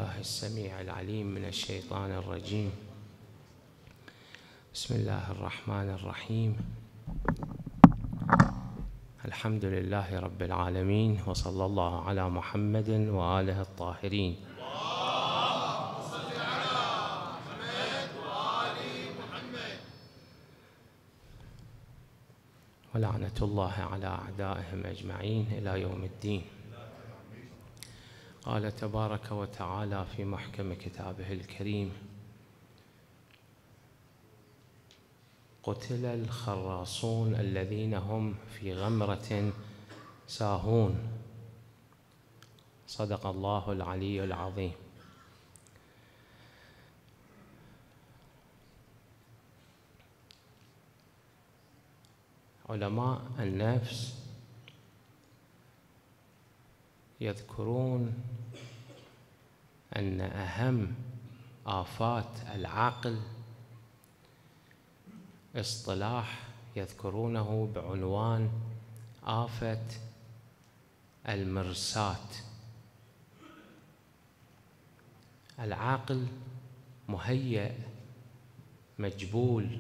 بالله السميع العليم من الشيطان الرجيم. بسم الله الرحمن الرحيم. الحمد لله رب العالمين، وصلى الله على محمد وآله الطاهرين. اللهم صل على محمد وآل محمد. ولعنة الله على أعدائهم أجمعين إلى يوم الدين. قال تبارك وتعالى في محكم كتابه الكريم: قتل الخراصون الذين هم في غمرة ساهون. صدق الله العلي العظيم. علماء النفس يذكرون أن أهم آفات العقل اصطلاح يذكرونه بعنوان آفة المرساة. العقل مهيأ، مجبول،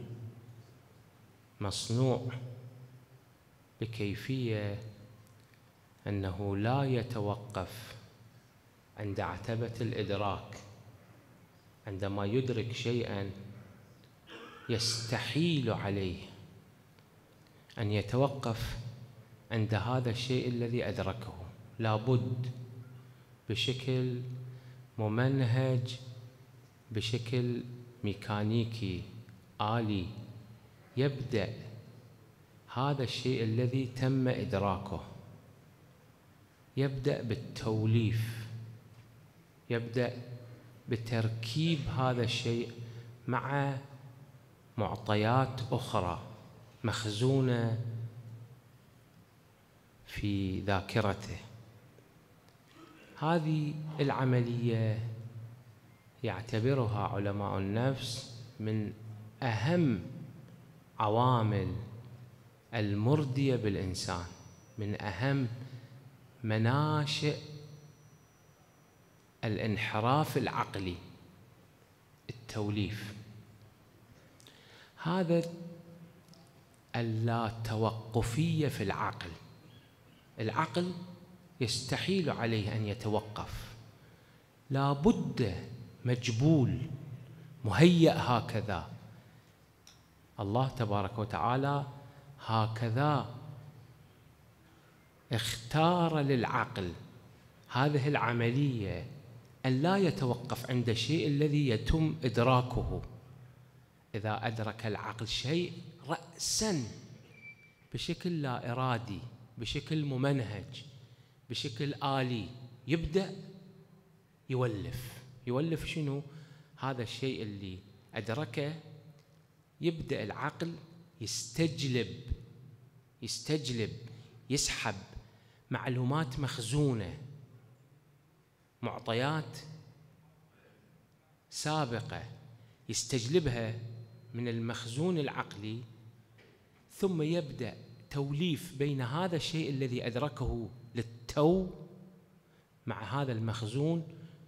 مصنوع بكيفية أنه لا يتوقف عند عتبة الإدراك. عندما يدرك شيئاً يستحيل عليه أن يتوقف عند هذا الشيء الذي أدركه، لابد بشكل ممنهج، بشكل ميكانيكي آلي يبدأ هذا الشيء الذي تم إدراكه، يبدأ بالتوليف، يبدأ بتركيب هذا الشيء مع معطيات أخرى مخزونة في ذاكرته. هذه العملية يعتبرها علماء النفس من أهم عوامل المردية بالإنسان، من أهم مناشئ الانحراف العقلي، التوليف. هذا اللا توقفية في العقل. العقل يستحيل عليه أن يتوقف، لا بد، مجبول، مهيأ هكذا. الله تبارك وتعالى هكذا اختار للعقل هذه العملية أن لا يتوقف عند الشيء الذي يتم إدراكه. إذا أدرك العقل شيء رأساً بشكل لا إرادي، بشكل ممنهج، بشكل آلي، يبدأ يولف شنو؟ هذا الشيء اللي أدركه. يبدأ العقل يستجلب، يسحب معلومات مخزونة، معطيات سابقة يستجلبها من المخزون العقلي، ثم يبدأ توليف بين هذا الشيء الذي أدركه للتو مع هذا المخزون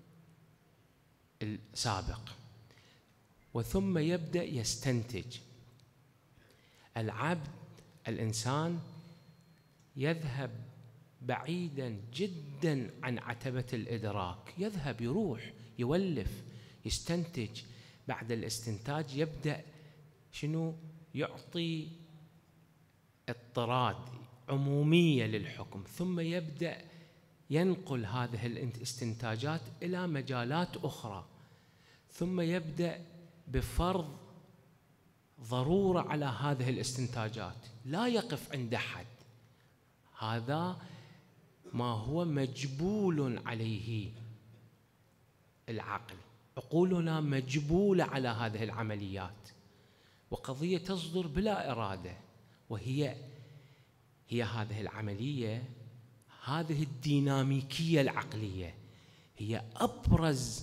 السابق، وثم يبدأ يستنتج. العبد، الإنسان، يذهب بعيدا جدا عن عتبة الإدراك، يذهب، يروح، يولف، يستنتج. بعد الاستنتاج يبدأ شنو؟ يعطي اضطراد، عمومية للحكم، ثم يبدأ ينقل هذه الاستنتاجات إلى مجالات أخرى، ثم يبدأ بفرض ضرورة على هذه الاستنتاجات، لا يقف عند حد. هذا ما هو مجبول عليه العقل. عقولنا مجبولة على هذه العمليات، وقضية تصدر بلا إرادة، وهي هذه العملية، هذه الديناميكية العقلية هي أبرز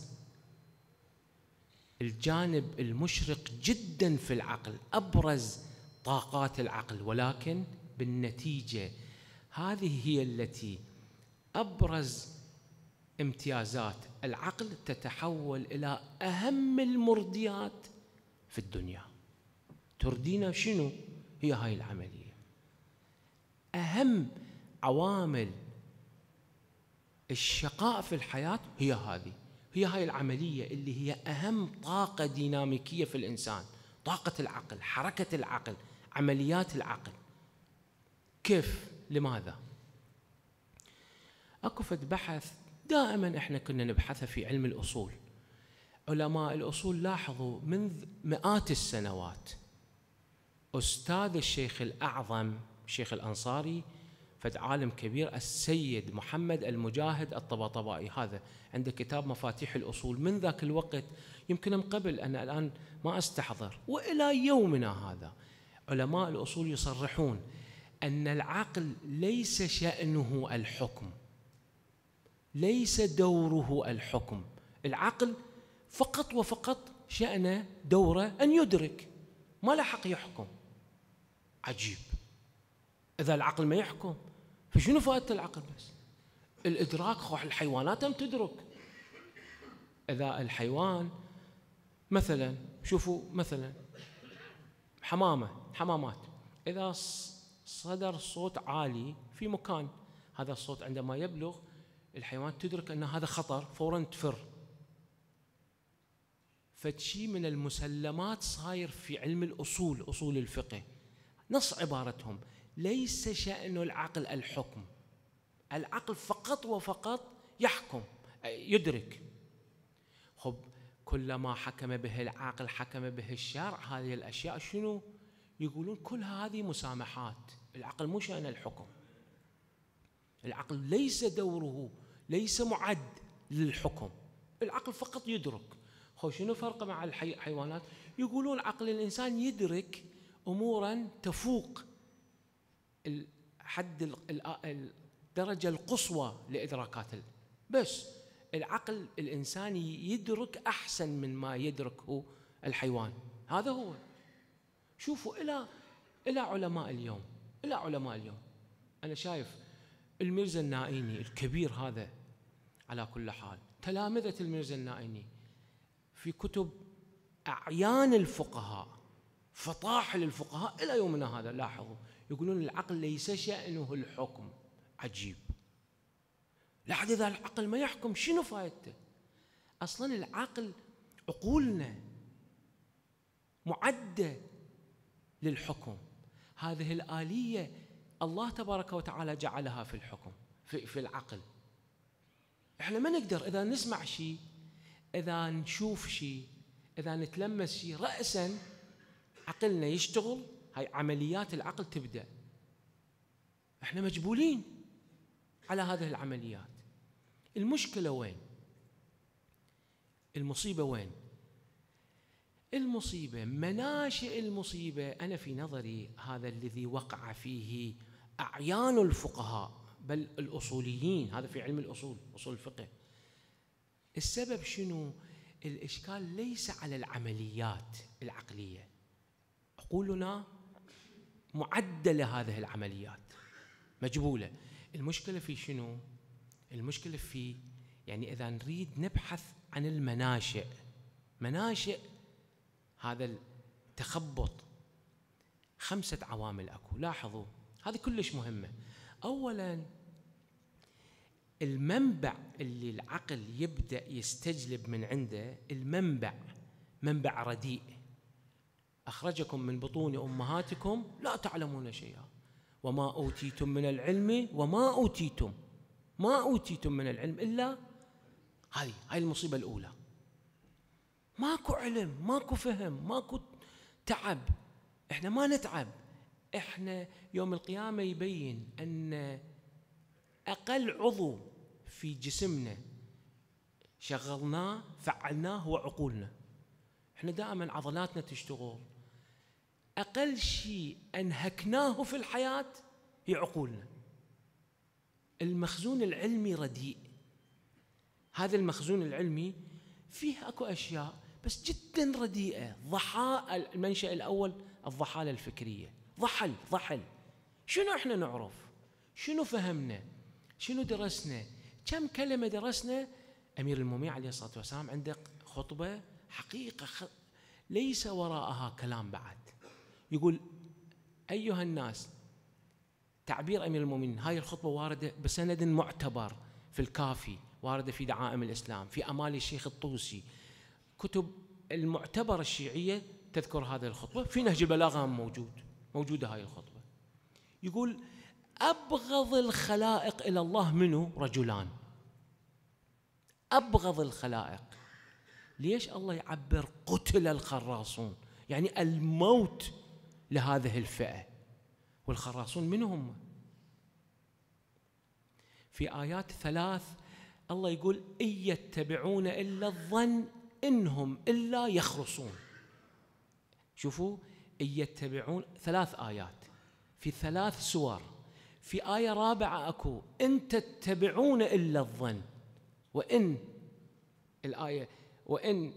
الجانب المشرق جدا في العقل، أبرز طاقات العقل. ولكن بالنتيجة هذه هي التي أبرز امتيازات العقل تتحول إلى أهم المرديات في الدنيا. تردينا شنو هي هاي العملية؟ أهم عوامل الشقاء في الحياة هي هاي العملية اللي هي أهم طاقة ديناميكية في الإنسان، طاقة العقل، حركة العقل، عمليات العقل. كيف؟ لماذا؟ أكو فد بحث دائما إحنا كنا نبحثه في علم الأصول. علماء الأصول لاحظوا منذ مئات السنوات أستاذ الشيخ الأعظم الشيخ الأنصاري، فد عالم كبير، السيد محمد المجاهد الطباطبائي، هذا عنده كتاب مفاتيح الأصول. من ذاك الوقت يمكن من قبل، أنا الآن ما أستحضر، وإلى يومنا هذا علماء الأصول يصرحون أن العقل ليس شأنه الحكم، ليس دوره الحكم. العقل فقط وفقط شأنه دوره أن يدرك، ما له حق يحكم. عجيب، إذا العقل ما يحكم فشنو فائدة العقل؟ بس الإدراك، الحيوانات هم تدرك. إذا الحيوان مثلا، شوفوا مثلا حمامات، إذا صدر صوت عالي في مكان، هذا الصوت عندما يبلغ الحيوان تدرك أن هذا خطر، فوراً تفر. فشي من المسلمات صاير في علم الأصول، أصول الفقه، نص عبارتهم: ليس شأن العقل الحكم، العقل فقط وفقط يحكم، يدرك. خب كلما حكم به العقل حكم به الشرع. هذه الأشياء شنو يقولون؟ كل هذه مسامحات. العقل مو شأن الحكم، العقل ليس دوره، ليس معد للحكم، العقل فقط يدرك. خو شنو فرق مع الحيوانات؟ يقولون عقل الإنسان يدرك أموراً تفوق الحد، الدرجة القصوى لإدراكات، بس العقل الإنساني يدرك أحسن من ما يدركه الحيوان. هذا هو. شوفوا إلى علماء اليوم، أنا شايف الميرزا النائيني الكبير هذا، على كل حال تلامذة الميرزا النائيني في كتب أعيان الفقهاء، فطاحل الفقهاء إلى يومنا هذا، لاحظوا يقولون العقل ليس شأنه الحكم. عجيب. لحد إذا العقل ما يحكم شنو فائدته؟ أصلاً العقل، عقولنا معدة للحكم. هذه الآلية الله تبارك وتعالى جعلها في الحكم، في العقل. إحنا ما نقدر إذا نسمع شيء، إذا نشوف شيء، إذا نتلمس شيء، رأساً عقلنا يشتغل، هاي عمليات العقل تبدأ. إحنا مجبولين على هذه العمليات. المشكلة وين؟ المصيبة وين؟ المصيبة، مناشئ المصيبة أنا في نظري هذا الذي وقع فيه أعيان الفقهاء، بل الأصوليين، هذا في علم الأصول، أصول الفقه. السبب شنو؟ الإشكال ليس على العمليات العقلية، عقولنا معدة لهذه العمليات، مجبولة. المشكلة في شنو؟ المشكلة في، يعني إذا نريد نبحث عن المناشئ، مناشئ هذا التخبط، 5 عوامل أكو. لاحظوا هذه كلش مهمة. أولاً المنبع اللي العقل يبدأ يستجلب من عنده، المنبع منبع رديء. أخرجكم من بطون أمهاتكم لا تعلمون شيئا وما أوتيتم من العلم ما أوتيتم من العلم إلا هاي المصيبة الأولى. ماكو علم، ماكو فهم، ماكو تعب. إحنا ما نتعب. إحنا يوم القيامة يبين أن أقل عضو في جسمنا شغلناه فعلناه هو عقولنا. إحنا دائما عضلاتنا تشتغل، أقل شيء أنهكناه في الحياة هي عقولنا. المخزون العلمي رديء. هذا المخزون العلمي فيه أكو أشياء بس جدا رديئة. ضحاء، المنشأ الأول الضحالة الفكرية. ضحل. شنو إحنا نعرف؟ شنو فهمنا؟ شنو درسنا؟ كم كلمة درسنا. أمير المؤمنين عليه الصلاة والسلام عنده خطبة حقيقة ليس وراءها كلام بعد. يقول أيها الناس، تعبير أمير المؤمنين، هاي الخطبة واردة بسند معتبر في الكافي، واردة في دعائم الإسلام، في أمال الشيخ الطوسي، كتب المعتبرة الشيعية تذكر هذه الخطبة، في نهج البلاغة موجودة هاي الخطبة. يقول أبغض الخلائق إلى الله منه رجلان. أبغض الخلائق. ليش الله يعبر قتل الخراصون؟ يعني الموت لهذه الفئة. والخراصون من هم؟ في آيات 3 الله يقول إن يتبعون إلا الظن إنهم إلا يخرصون. شوفوا، إن يتبعون 3 آيات في 3 سور. في آية رابعة أكو إن تتبعون إلا الظن، وإن الآية وإن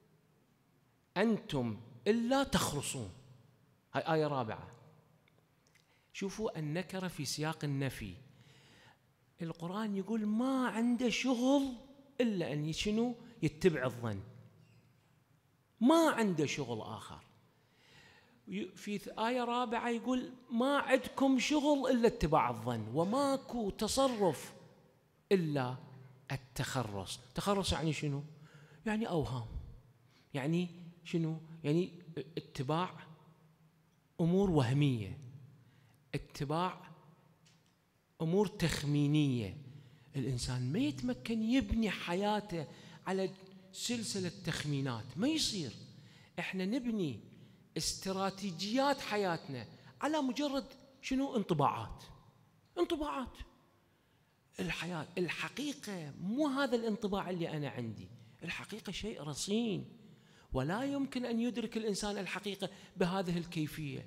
أنتم إلا تخرصون، هاي آية رابعة. شوفوا النكرة في سياق النفي. القرآن يقول ما عنده شغل إلا أن شنو؟ يتبع الظن، ما عنده شغل آخر. في آية رابعة يقول ما عندكم شغل إلا اتباع الظن، وماكو تصرف إلا التخرص. تخرص يعني شنو؟ يعني أوهام، يعني شنو؟ يعني اتباع أمور وهمية، اتباع أمور تخمينية. الإنسان ما يتمكن يبني حياته على سلسلة تخمينات، ما يصير. إحنا نبني استراتيجيات حياتنا على مجرد شنو؟ انطباعات. الحياة الحقيقة مو هذا الانطباع اللي أنا عندي، الحقيقة شيء رصين، ولا يمكن أن يدرك الإنسان الحقيقة بهذه الكيفية.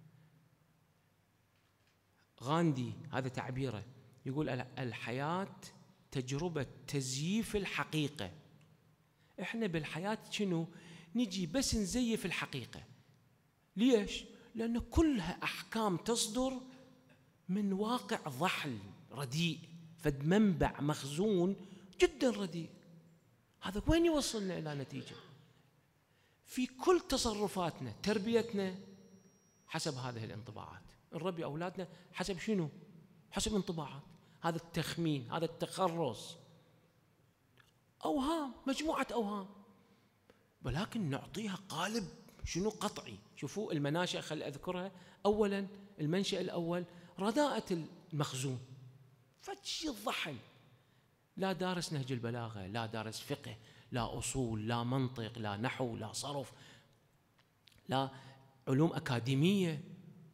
غاندي هذا تعبيره، يقول الحياة تجربة تزييف الحقيقة. إحنا بالحياة شنو؟ نجي بس نزيف الحقيقة. ليش؟ لأن كلها أحكام تصدر من واقع ضحل رديء، فد منبع مخزون جدا رديء. هذا وين يوصلنا إلى نتيجة؟ في كل تصرفاتنا، تربيتنا حسب هذه الانطباعات، نربي أولادنا حسب شنو؟ حسب انطباعات. هذا التخمين، هذا التخرص، أوهام، مجموعة أوهام، ولكن نعطيها قالب شنو؟ قطعي. شوفوا المناشئ، خل أذكرها. أولا المنشأ الأول رداءة المخزون، فشي الضحل. لا دارس نهج البلاغة، لا دارس فقه، لا أصول، لا منطق، لا نحو، لا صرف، لا علوم أكاديمية.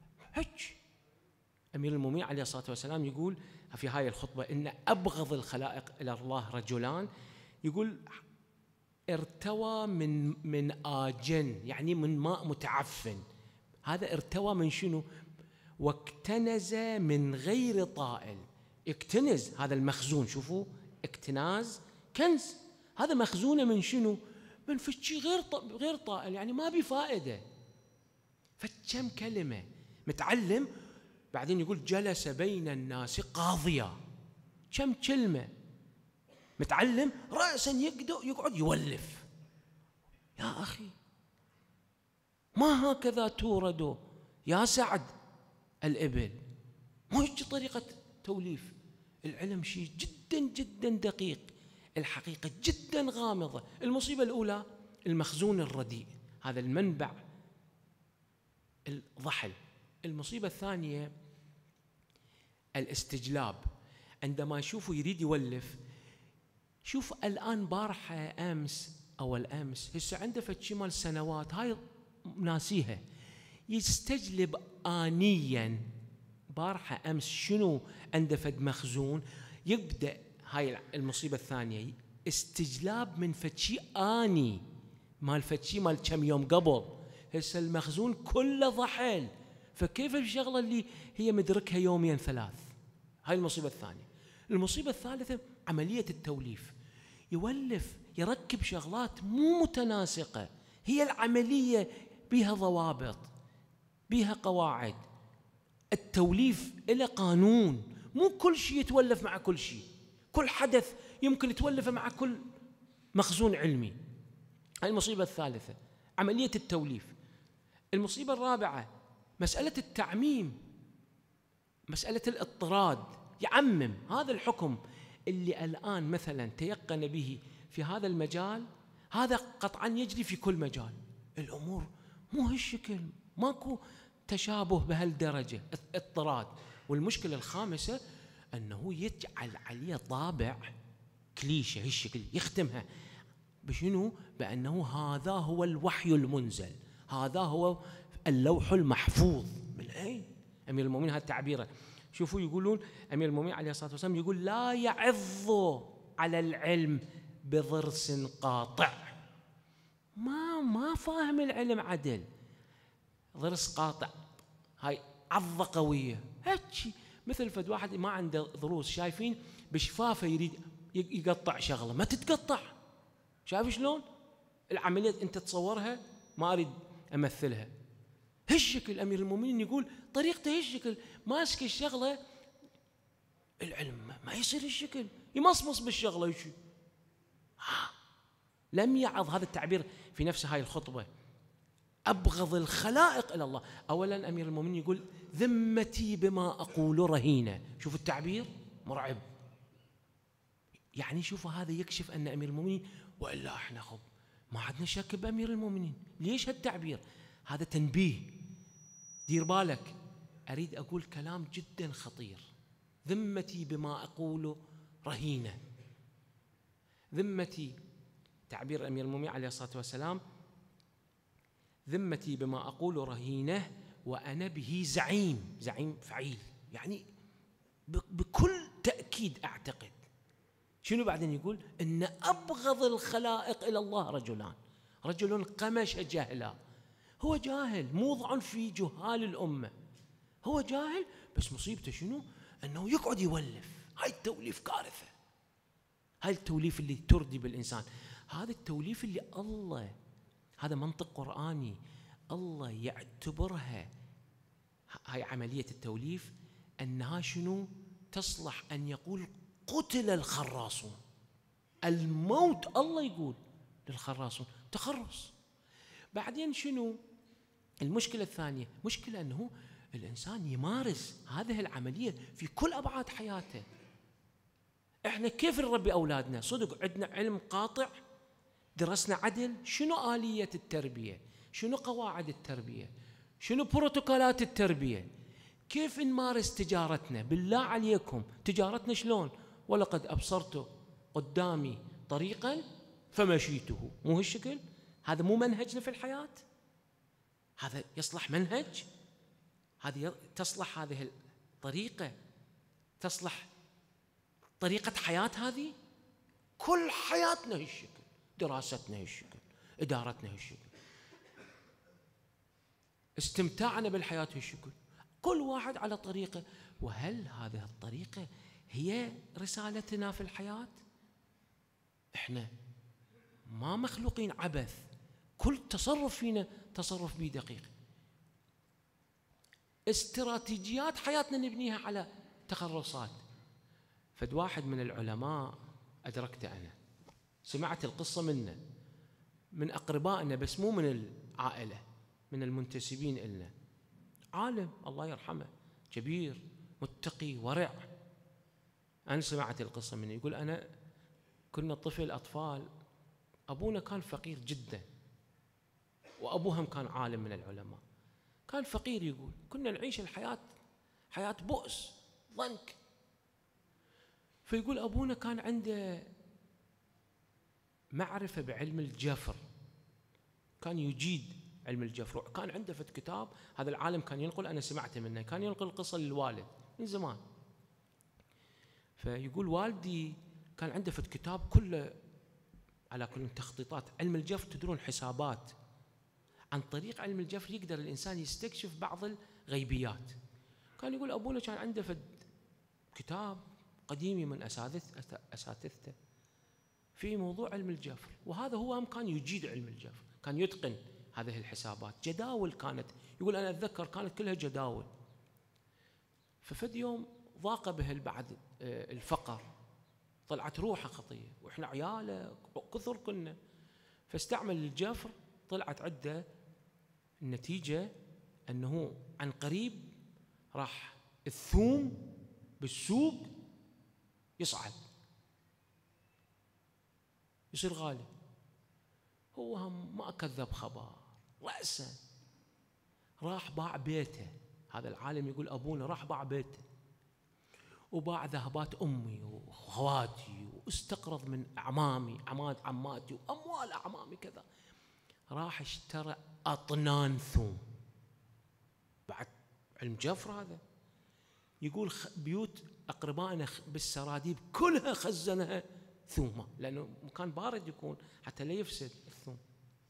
أمير المؤمنين عليه الصلاة والسلام يقول في هاي الخطبة إن أبغض الخلائق إلى الله رجلان. يقول ارتوى من آجن، يعني من ماء متعفن. هذا ارتوى من شنو؟ واكتنز من غير طائل. اكتنز هذا المخزون، شوفوا اكتناز كنز، هذا مخزونه من شنو؟ من فشي غير طائل، يعني ما بفائدة. فكم كلمة متعلم، بعدين يقول جلس بين الناس قاضيا. كم كلمة متعلم رأسا يقعد يولف. يا أخي ما هكذا تورد يا سعد الإبل، مو هيك طريقة توليف العلم. شيء جدا جدا دقيق، الحقيقة جدا غامضة. المصيبة الأولى المخزون الرديء، هذا المنبع الضحل. المصيبة الثانية الاستجلاب. عندما يشوفه يريد يولف، شوف الآن بارحة أمس أو الأمس، هسه عنده فشي مال سنوات هاي ناسيها، يستجلب آنيا. بارحة أمس شنو عنده؟ فد مخزون. يبدأ هاي المصيبة الثانية، استجلاب من فشي آني مال فشي مال كم يوم قبل. هسه المخزون كله ضحل، فكيف الشغلة اللي هي مدركها يومين 3؟ هاي المصيبة الثانية. المصيبة الثالثة عملية التوليف. يولف يركب شغلات مو متناسقة. هي العملية بها ضوابط، بها قواعد. التوليف إلى قانون، مو كل شيء يتولف مع كل شيء. كل حدث يمكن تولفه مع كل مخزون علمي. هاي المصيبة الثالثة، عملية التوليف. المصيبة الرابعة مسألة التعميم، مسألة الاضطراد، يعمم. هذا الحكم اللي الآن مثلا تيقن به في هذا المجال، هذا قطعا يجري في كل مجال. الأمور مو هالشكل، ماكو تشابه بهالدرجة، اضطراد. والمشكلة الخامسة أنه يجعل عليه طابع كليشة هالشكل، يختمها بشنو؟ بأنه هذا هو الوحي المنزل، هذا هو اللوح المحفوظ. من أين؟ أمير المؤمنين هذا تعبيره. شوفوا يقولون أمير المؤمنين عليه الصلاة والسلام يقول لا يعض على العلم بضرس قاطع. ما فاهم العلم عدل، ضرس قاطع، هاي عضة قوية هيك، مثل فد واحد ما عنده ضروس، شايفين بشفافه يريد يقطع شغلة ما تتقطع. شايف شلون العملية؟ أنت تصورها، ما أريد أمثلها. هالشكل أمير المؤمنين يقول طريقته هالشكل، ماسك الشغلة. العلم ما يصير هالشكل، يمصمص بالشغلة يشي. لم يعظ، هذا التعبير في نفس هاي الخطبة، أبغض الخلائق إلى الله. أولا أمير المؤمنين يقول ذمتي بما أقول رهينة. شوف التعبير مرعب. يعني شوفوا هذا يكشف أن أمير المؤمنين، وإلا إحنا خب ما عندنا شك بأمير المؤمنين. ليش هالتعبير؟ هذا تنبيه، دير بالك، أريد أقول كلام جدا خطير. ذمتي بما أقول رهينة. ذمتي، تعبير أمير المؤمنين عليه الصلاة والسلام، ذمتي بما أقول رهينة وأنا به زعيم. زعيم فعيل، يعني بكل تأكيد أعتقد. شنو بعدين يقول؟ إن أبغض الخلائق إلى الله رجلان، رجل قمش جهلا. هو جاهل، موضع في جهال الأمة، هو جاهل، بس مصيبته شنو؟ أنه يقعد يولف. هاي التوليف كارثة، هاي التوليف اللي تردي بالإنسان، هذا التوليف اللي الله، هذا منطق قرآني، الله يعتبرها هاي عملية التوليف أنها شنو؟ تصلح أن يقول قتل الخراصون. الموت الله يقول للخراصون تخرص. بعدين شنو المشكلة الثانية؟ مشكلة أنه الإنسان يمارس هذه العملية في كل أبعاد حياته. إحنا كيف نربي أولادنا؟ صدق عندنا علم قاطع، درسنا عدل، شنو آلية التربية، شنو قواعد التربية، شنو بروتوكولات التربية، كيف نمارس تجارتنا؟ بالله عليكم تجارتنا شلون؟ ولقد أبصرت قدامي طريقا فمشيته. مو هالشكل؟ هذا مو منهجنا في الحياة؟ هذا يصلح منهج؟ هذه تصلح هذه الطريقة، تصلح طريقة حياة هذه؟ كل حياتنا هالشكل، دراستنا هالشكل، إدارتنا هالشكل، استمتاعنا بالحياة هالشكل، كل واحد على طريقة. وهل هذه الطريقة هي رسالتنا في الحياة؟ إحنا ما مخلوقين عبث، كل تصرف فينا تصرف بيه دقيق. استراتيجيات حياتنا نبنيها على تخرصات. فد واحد من العلماء أدركته أنا، سمعت القصة منه، من أقربائنا بس مو من العائلة، من المنتسبين إلنا، عالم الله يرحمه، كبير متقي ورع. أنا سمعت القصة منه، يقول أنا كنا أطفال، أبونا كان فقير جدا، وأبوهم كان عالم من العلماء، كان فقير. يقول كنا نعيش الحياة حياة بؤس ضنك. فيقول أبونا كان عنده معرفة بعلم الجفر، كان يجيد علم الجفر، كان عنده فد كتاب. هذا العالم كان ينقل، أنا سمعت منه، كان ينقل القصة للوالد من زمان. فيقول والدي كان عنده فد كتاب كله على كل تخطيطات علم الجفر. تدرون حسابات، عن طريق علم الجفر يقدر الإنسان يستكشف بعض الغيبيات. كان يقول أبونا كان عنده فد كتاب قديمي من أساتذته في موضوع علم الجفر، وهذا هو كان يجيد علم الجفر، كان يتقن هذه الحسابات. جداول كانت، يقول أنا أتذكر كانت كلها جداول. ففد يوم ضاق به بعد الفقر، طلعت روحه خطيه واحنا عياله كثر كنا، فاستعمل الجفر. طلعت عنده النتيجه انه عن قريب راح الثوم بالسوق يصعد يصير غالي. هو هم ما كذب خبر، رأسا راح باع بيته. هذا العالم يقول أبونا راح باع بيته وباع ذهبات أمي وأخواتي واستقرض من أعمامي عماتي وأموال أعمامي كذا. راح اشترى أطنان ثوم. بعد علم جفر هذا يقول بيوت أقربائنا بالسراديب كلها خزنها ثومة، لأنه مكان بارد يكون حتى لا يفسد الثوم.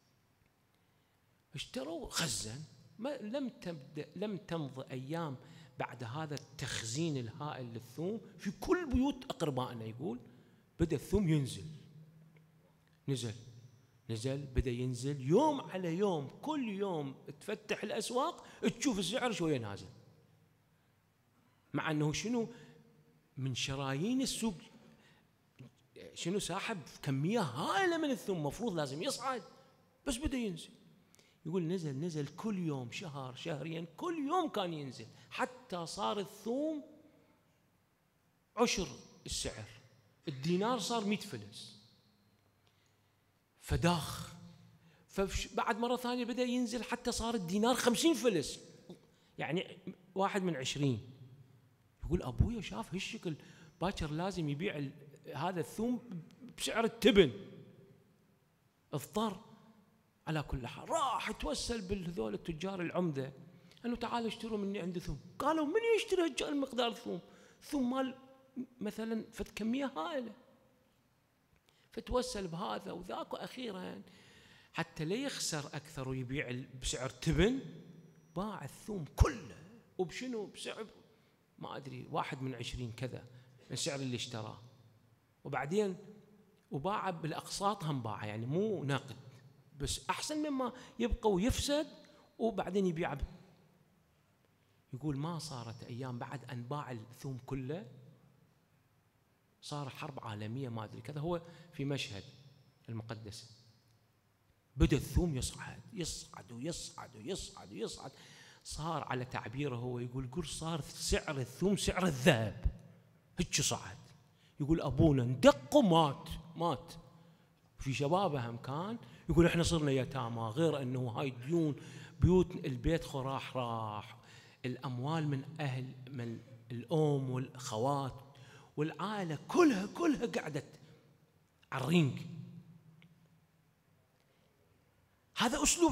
اشتروا خزن. لم تمض أيام بعد هذا التخزين الهائل للثوم في كل بيوت أقربائنا. يقول بدأ الثوم ينزل، نزل بدأ ينزل يوم على يوم. كل يوم تفتح الأسواق تشوف السعر شوية نازل، مع أنه شنو من شرايين السوق شنو ساحب كمية هائلة من الثوم، مفروض لازم يصعد، بس بدأ ينزل. يقول نزل كل يوم، شهر شهرين، كل يوم كان ينزل، حتى صار الثوم عشر السعر. الدينار صار 100 فلس فداخ. فبعد مرة ثانية بدأ ينزل حتى صار الدينار 50 فلس، يعني 1 من 20. يقول أبويا شاف هالشكل باكر لازم يبيع هذا الثوم بسعر التبن. اضطر. على كل حال راح توسل بالذول التجار العمدة انه تعالوا اشتروا مني عندي ثوم. قالوا من يشتري هالمقدار ثوم؟ ثوم مال مثلا فد كمية هائلة. فتوسل بهذا وذاك، واخيرا حتى لا يخسر اكثر ويبيع بسعر تبن باع الثوم كله. وبشنو؟ بسعر ما ادري 1 من 20 كذا من سعر اللي اشتراه. وبعدين وباع بالاقساط هم باع، يعني مو نقد، بس احسن مما يبقى ويفسد وبعدين يبيع. يقول ما صارت ايام بعد ان باع الثوم كله صار حرب عالميه ما ادري كذا. هو في مشهد المقدسه بدا الثوم يصعد. صار على تعبيره هو يقول صار سعر الثوم سعر الذهب، هيك صعد. يقول ابونا ندق ومات. في شبابه هم كان يقول احنا صرنا يتامى، غير انه هاي ديون بيوت البيت راح الاموال من الام والاخوات والعائله كلها قعدت على الرينج. هذا اسلوب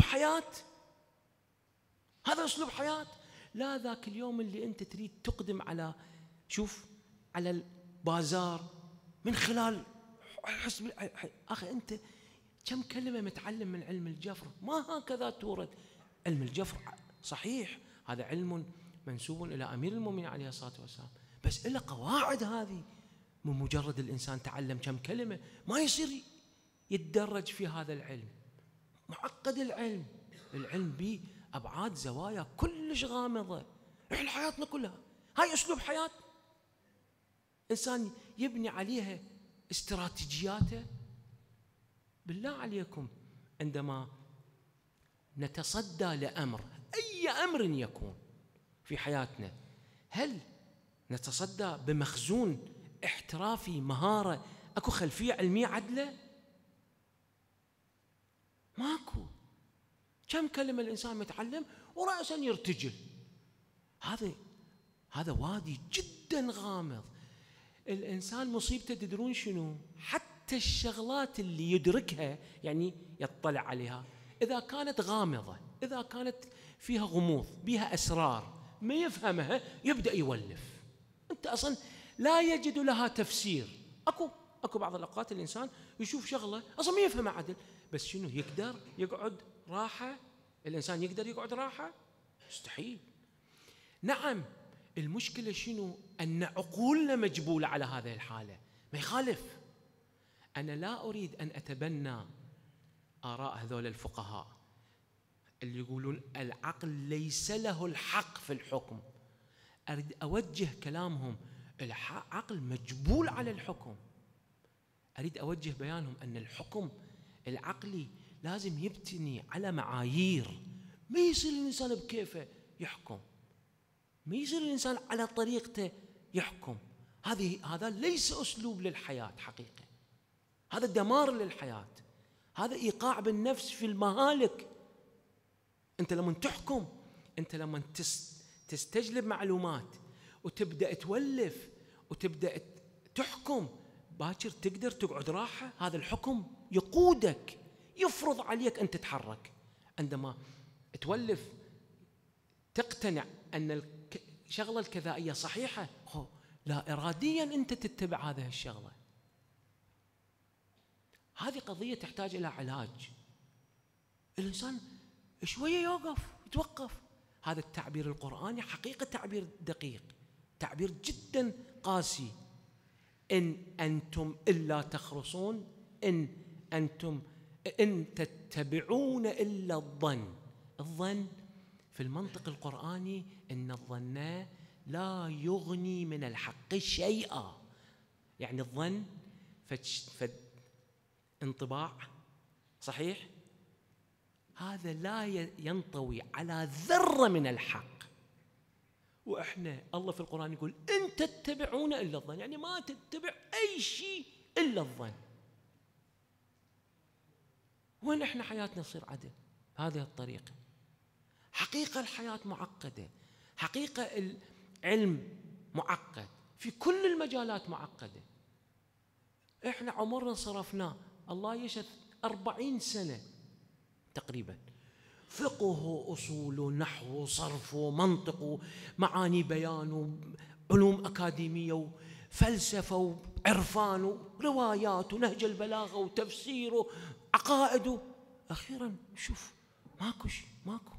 حياه. لا ذاك اليوم اللي انت تريد تقدم على على البازار من خلال حسب اخي انت كم كلمه متعلم من علم الجفر، ما هكذا تورد. علم الجفر صحيح هذا علم منسوب الى امير المؤمنين عليه الصلاه والسلام، بس له قواعد. هذه من مجرد الانسان تعلم كم كلمه ما يصير يتدرج في هذا العلم. معقد العلم به ابعاد زوايا كلش غامضه. احنا حياتنا كلها هاي اسلوب حياه انسان يبني عليها استراتيجياته. بالله عليكم عندما نتصدى لامر، اي امر يكون في حياتنا، هل نتصدى بمخزون احترافي مهاره اكو خلفيه علميه عدله؟ ماكو. كم كلمه الانسان متعلم وراسا يرتجل. هذا وادي جدا غامض. الانسان مصيبته تدرون شنو؟ حتى الشغلات اللي يدركها يعني يطلع عليها اذا كانت غامضه، اذا كانت فيها غموض، بها اسرار ما يفهمها، يبدا يولف. انت اصلا لا يجد لها تفسير. اكو بعض الاوقات الانسان يشوف شغله اصلا ما يفهمها عدل، بس شنو يقدر يقعد راحه؟ الانسان يقدر يقعد راحه؟ مستحيل. نعم، المشكله شنو؟ ان عقولنا مجبوله على هذه الحاله. ما يخالف، انا لا اريد ان اتبنى اراء هذول الفقهاء اللي يقولون العقل ليس له الحق في الحكم. اريد اوجه كلامهم العقل مجبول على الحكم. أريد أوجه بيانهم أن الحكم العقلي لازم يبتني على معايير. ما يصير الإنسان بكيفه يحكم، ما يصير الإنسان على طريقته يحكم. هذا ليس أسلوب للحياة حقيقة، هذا دمار للحياة، هذا إيقاع بالنفس في المهالك. أنت لما تحكم، أنت لما تستجلب معلومات وتبدأ تولف وتبدأ تحكم، باكر تقدر تقعد راحة. هذا الحكم يقودك، يفرض عليك أن تتحرك. عندما تولف تقتنع أن الشغلة الكذائية صحيحة، لا إراديا أنت تتبع هذه الشغلة. هذه قضية تحتاج إلى علاج. الإنسان شوية يوقف، يتوقف. هذا التعبير القرآني حقيقة تعبير دقيق، تعبير جدا قاسي. إن أنتم إلا تخرصون، إن تتبعون إلا الظن. الظن في المنطق القرآني إن الظن لا يغني من الحق شيئا. يعني الظن انطباع صحيح، هذا لا ينطوي على ذرة من الحق. وإحنا الله في القرآن يقول إن تتبعون إلا الظن، يعني ما تتبع أي شيء إلا الظن. وين إحنا حياتنا تصير عدل هذه الطريقة؟ حقيقة الحياة معقدة، حقيقة العلم معقد، في كل المجالات معقدة. إحنا عمرنا صرفناه الله يشهد 40 سنة تقريبا، فقه، أصول، نحو، صرف، منطق، معاني بيان، علوم أكاديمية، وفلسفة، وعرفان، وروايات، ونهج البلاغة، وتفسير، وعقائد. أخيرا شوف ماكو شيء، ماكو.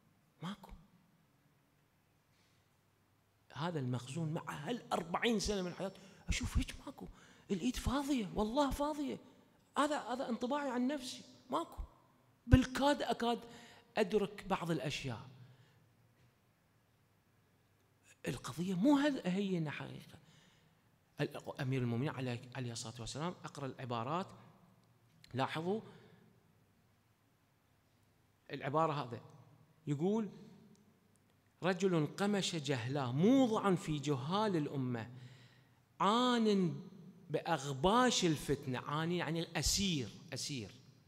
هذا المخزون مع هال40 سنة من حياتي أشوف هيك ماكو، الإيد فاضية، والله فاضية. هذا انطباعي عن نفسي، ماكو. بالكاد أكاد أدرك بعض الأشياء. القضية مو هينة حقيقة. أمير المؤمنين عليه الصلاة والسلام، أقرأ العبارات، لاحظوا العبارة هذا، يقول رجل قمش جهلاه موضعا في جهال الأمة، عان بأغباش الفتنة. عاني يعني أسير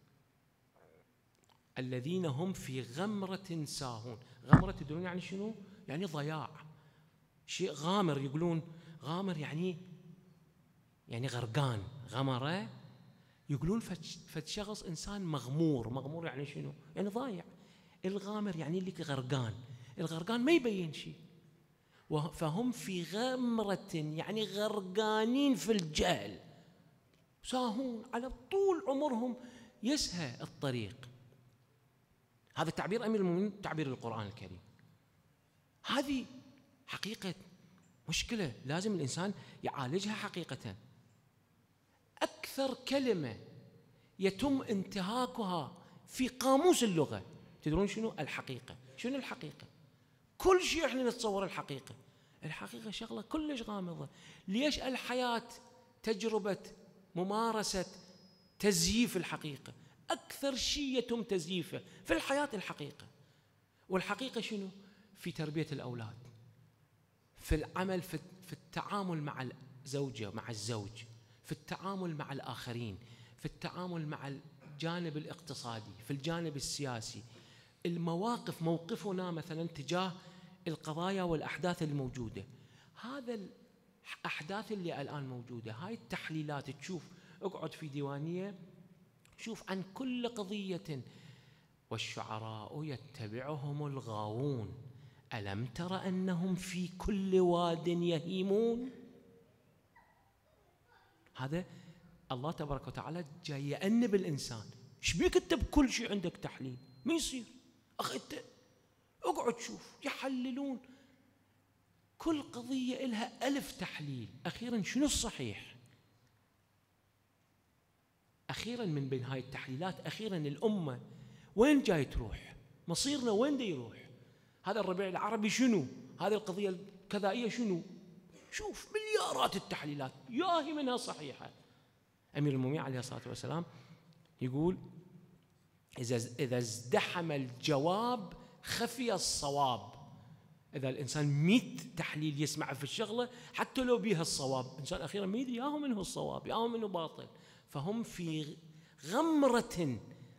الذين هم في غمرة ساهون. غمرة تدرون يعني شنو؟ يعني ضياع، شيء غامر. يقولون غامر يعني غرقان. غمرة يقولون فشخص إنسان مغمور يعني شنو؟ يعني ضايع. الغامر يعني اللي غرقان. الغرقان ما يبين شيء. فهم في غمرة يعني غرقانين في الجهل، ساهون، على طول عمرهم يسهى الطريق. هذا تعبير أمير المؤمنين، تعبير القرآن الكريم. هذه حقيقة مشكلة لازم الإنسان يعالجها حقيقة. أكثر كلمة يتم انتهاكها في قاموس اللغة، تدرون شنو؟ الحقيقة. شنو الحقيقة؟ كل شيء احنا نتصور الحقيقة. الحقيقة شغلة كلش غامضة. ليش الحياة تجربة ممارسة تزييف الحقيقة؟ أكثر شيء يتم تزييفه في الحياة الحقيقة. والحقيقة شنو؟ في تربية الأولاد، في العمل، في التعامل مع الزوجة، مع الزوج، في التعامل مع الآخرين، في التعامل مع الجانب الاقتصادي، في الجانب السياسي. المواقف، موقفنا مثلا تجاه القضايا والأحداث الموجودة. هذا الأحداث اللي الآن موجودة، هاي التحليلات، تشوف اقعد في ديوانية، شوف عن كل قضية والشعراء يتبعهم الغاوون ألم تر أنهم في كل واد يهيمون. هذا الله تبارك وتعالى جاي يأنب الإنسان. ايش بيك انت بكل شيء عندك تحليل؟ ما يصير أخي، انت اقعد شوف. يحللون كل قضية إلها 1000 تحليل. أخيرا شنو الصحيح؟ أخيرا من بين هاي التحليلات، أخيرا الأمة وين جاي تروح؟ مصيرنا وين دي يروح؟ هذا الربيع العربي شنو؟ هذه القضية الكذائية شنو؟ شوف مليارات التحليلات، ياهي منها صحيحة. أمير المؤمنين عليه الصلاة والسلام يقول إذا ازدحم الجواب خفي الصواب. إذا الإنسان 100 تحليل يسمع في الشغلة حتى لو بيها الصواب، الإنسان أخيرا ما يدري ياهو منه الصواب ياهو منه باطل، فهم في غمرة.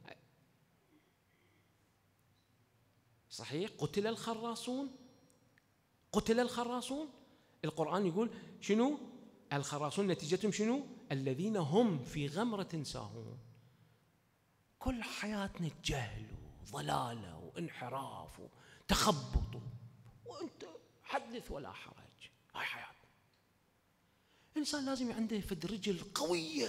صحيح قتل الخراصون، قتل الخراصون. القرآن يقول شنو؟ الخراصون نتيجتهم شنو؟ الذين هم في غمرة ساهون. كل حياتنا جهل وضلالة وانحراف وتخبط، وانت حدث ولا حرج. هاي حياتنا. الإنسان لازم عنده فد رجل قوية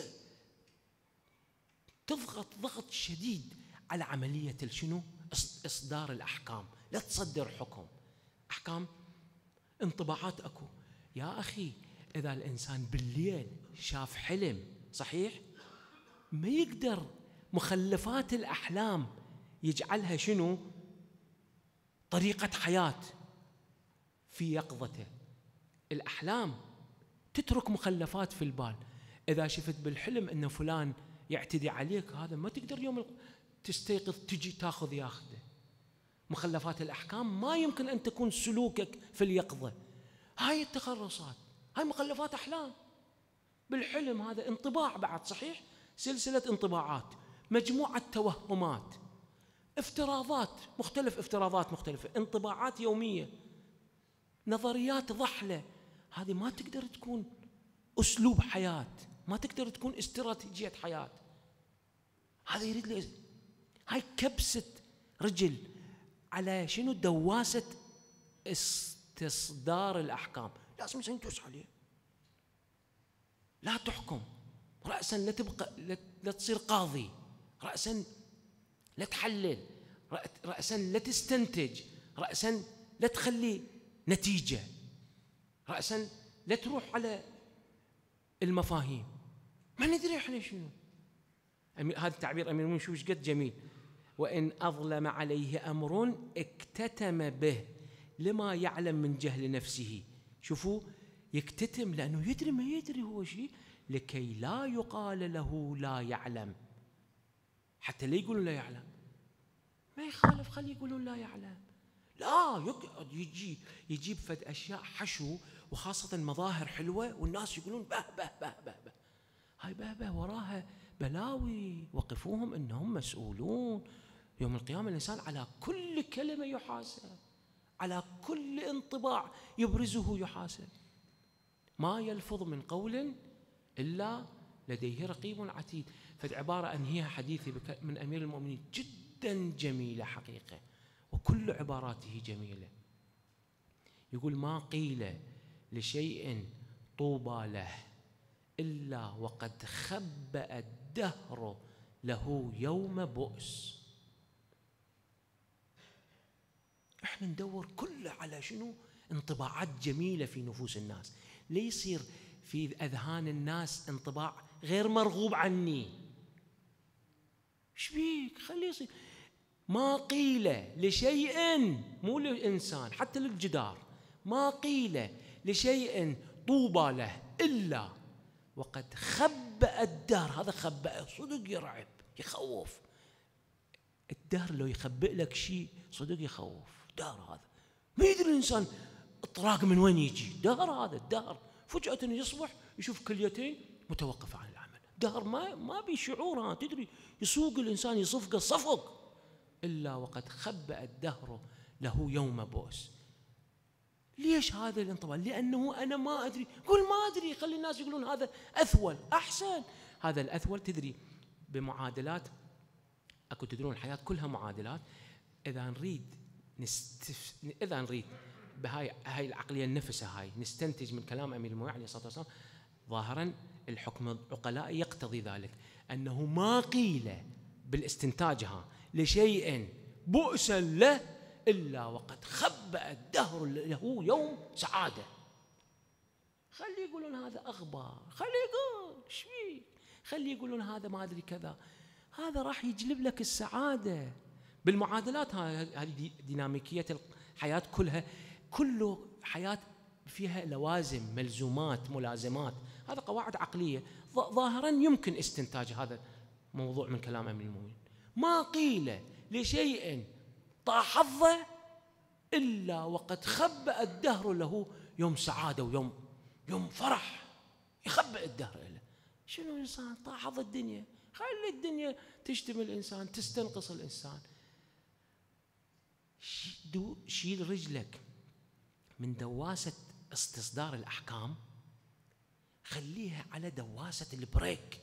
تضغط ضغط شديد على عملية شنو؟ إصدار الأحكام. لا تصدر حكم، أحكام انطباعات أكو. يا أخي إذا الإنسان بالليل شاف حلم صحيح، ما يقدر مخلفات الأحلام يجعلها شنو؟ طريقة حياة في يقظته. الأحلام تترك مخلفات في البال. إذا شفت بالحلم أن فلان يعتدي عليك، هذا ما تقدر يوم تستيقظ تجي تاخذ ياخذه. مخلفات الأحكام ما يمكن أن تكون سلوكك في اليقظة. هاي التخرصات، هاي مخلفات أحلام بالحلم. هذا انطباع بعد صحيح، سلسلة انطباعات، مجموعة توهمات، افتراضات مختلفة، انطباعات يومية، نظريات ضحلة. هذه ما تقدر تكون أسلوب حياة، ما تقدر تكون استراتيجية حياة. هذا يريد لي هاي كبسة رجل على شنو؟ دواسة استصدار الأحكام. لازم الإنسان يدوس عليه. لا تحكم رأسا، لا تبقى لا تصير قاضي رأسا، لا تحلل رأسا، لا تستنتج رأسا، لا تخلي نتيجة رأسا، لا تروح على المفاهيم. ما ندري احنا شنو. هذا التعبير أمير المؤمنين شوف ايش قد جميل. وإن أظلم عليه أمر اكتتم به لما يعلم من جهل نفسه. شوفوا يكتتم لأنه يدري ما يدري هو شيء، لكي لا يقال له لا يعلم. حتى لا يقولون لا يعلم، ما يخالف، خلي يقولون لا يعلم. لا يقعد يجيب فد أشياء حشو، وخاصة مظاهر حلوة، والناس يقولون به به به به به. هاي به به وراها بلاوي. وقفوهم إنهم مسؤولون يوم القيامة. الإنسان على كل كلمة يحاسب، على كل انطباع يبرزه يحاسب. ما يلفظ من قول إلا لديه رقيب عتيد. فالعبارة أنهيها حديثي من أمير المؤمنين جدا جميلة حقيقة، وكل عباراته جميلة. يقول ما قيل لشيء طوبى له إلا وقد خبأ الدهر له يوم بؤس. احنا ندور كله على شنو؟ انطباعات جميلة في نفوس الناس، ليصير في أذهان الناس انطباع غير مرغوب عني. ايش بيك؟ خليه يصير. ما قيل لشيء، مو للإنسان حتى للجدار، ما قيل لشيء طوبى له إلا وقد خبأ الدهر. هذا خبأ صدق يرعب يخوف. الدهر لو يخبئ لك شيء صدق يخوف. دهر هذا ما يدري الإنسان اطراق من وين يجي. دهر هذا الدهر فجأة يصبح يشوف كليتين متوقفة عن العمل. دهر ما بشعورها تدري، يسوق الإنسان يصفقه صفق. إلا وقد خبأ الدهر له يوم بؤس. ليش هذا الانطباع؟ لأنه أنا ما أدري. قل ما أدري، خلي الناس يقولون هذا أثول أحسن. هذا الأثول تدري بمعادلات أكو، تدرون الحياة كلها معادلات. إذا نريد بهاي العقلية النفسها هاي نستنتج من كلام أمير المؤمنين عليه الصلاة والسلام، ظاهرا الحكم العقلاء يقتضي ذلك، أنه ما قيل بالاستنتاجها لشيء بؤسا له إلا وقد خبأ الدهر له يوم سعادة. خلي يقولون هذا أخبار، خلي يقول شوي، خلي يقولون هذا ما أدري كذا. هذا راح يجلب لك السعادة بالمعادلات. هذه ديناميكية الحياة كلها. كل حياة فيها لوازم، ملزومات، ملازمات. هذا قواعد عقلية ظاهرا يمكن استنتاج هذا الموضوع من كلام أمير المؤمنين: ما قيل لشيء طاح حظه إلا وقد خبأ الدهر له يوم سعادة ويوم فرح، يخبأ الدهر له. شنو الإنسان طاح حظ الدنيا؟ خلي الدنيا تشتم الإنسان، تستنقص الإنسان. شيل رجلك من دواسة استصدار الأحكام، خليها على دواسة البريك.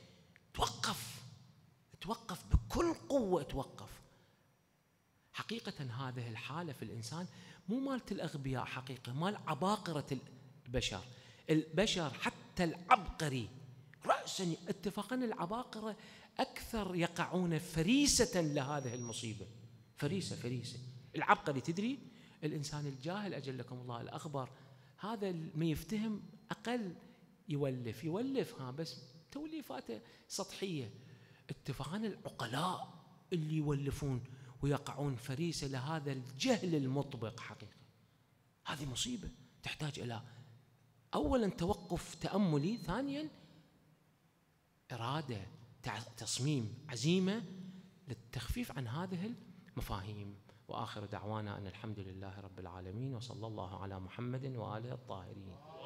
توقف بكل قوة، توقف. حقيقة هذه الحالة في الإنسان مو مالت الأغبياء، حقيقة مال عباقرة البشر حتى العبقري رأسا اتفاقا. العباقرة أكثر يقعون فريسة لهذه المصيبة، فريسة. العبقري تدري، الإنسان الجاهل أجلكم الله الأخبر، هذا ما يفتهم أقل يولف بس توليفاته سطحية. اتفاقا العقلاء اللي يولفون ويقعون فريسة لهذا الجهل المطبق. حقيقة هذه مصيبة تحتاج إلى أولا توقف تأملي، ثانيا إرادة، تصميم، عزيمة للتخفيف عن هذه المفاهيم. وآخر دعوانا أن الحمد لله رب العالمين، وصلى الله على محمد وآله الطاهرين.